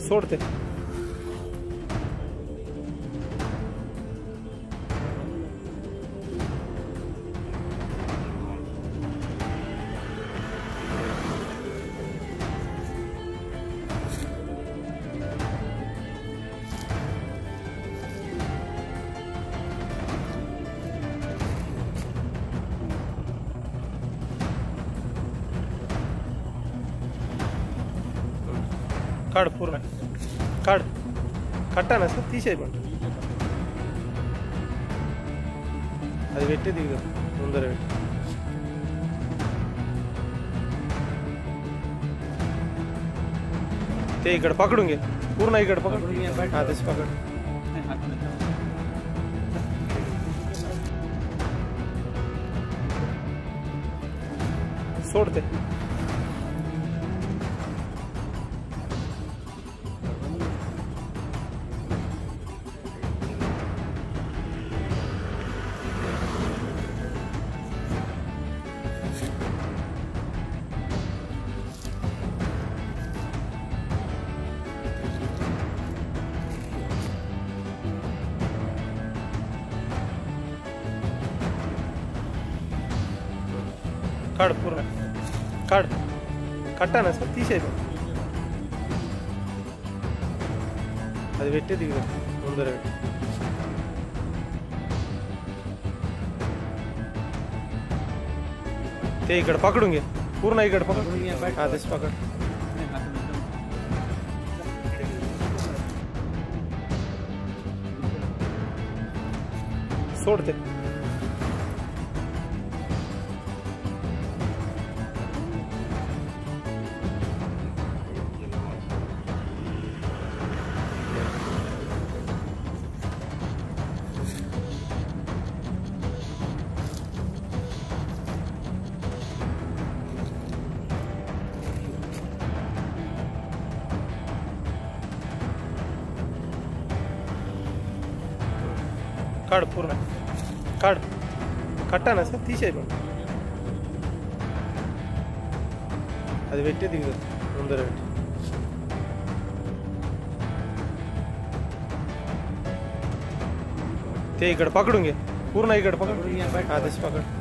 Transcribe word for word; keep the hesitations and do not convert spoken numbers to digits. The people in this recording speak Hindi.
सोडते काड़ पूर्ण काड़ कट्टाना सर तीसेयमंट అది పెట్టి దిగుదాం ముందర ते ఇక్కడ పకడుంగే పూర్ణ ఇక్కడ పకడు हां दिस पकड़ सोडते काड़ पूर्ण काड़ कट्टाना सर तीसेयमंट అది పెట్టి దిగుదాం ముందర ते ఇక్కడ పకడుంగే పూర్ణ ఇక్కడ పకడు हां दिस पकड़ सोडते काड़ पूर्ण काड़ कट्टाना सर तीसेयमंट అది పెట్టి దిగుదాం ముందర ते ఇక్కడ పకడుంగే పూర్ణ ఇక్కడ పకడు हां दिस पकड़